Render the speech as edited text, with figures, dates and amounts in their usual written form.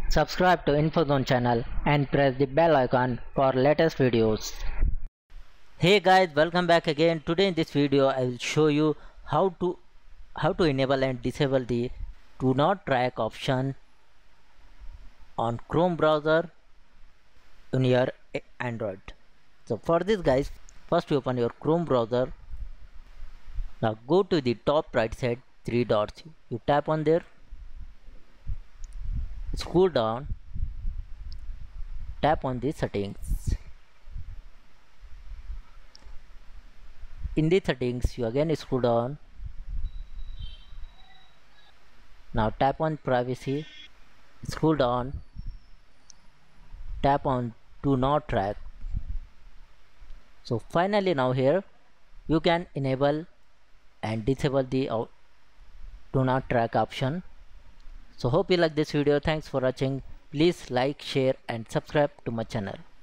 Subscribe to InfoZone channel and press the bell icon for latest videos. Hey guys, welcome back again. Today in this video I will show you how to enable and disable the do not track option on Chrome browser in your Android. So for this guys, first you open your Chrome browser. Now go to the top right side, three dots. You tap on there, scroll down, tap on the settings. In the settings you again scroll down. Now tap on privacy, scroll down, tap on do not track. So finally now here you can enable and disable the do not track option. So hope you like this video. Thanks for watching. Please like, share and subscribe to my channel.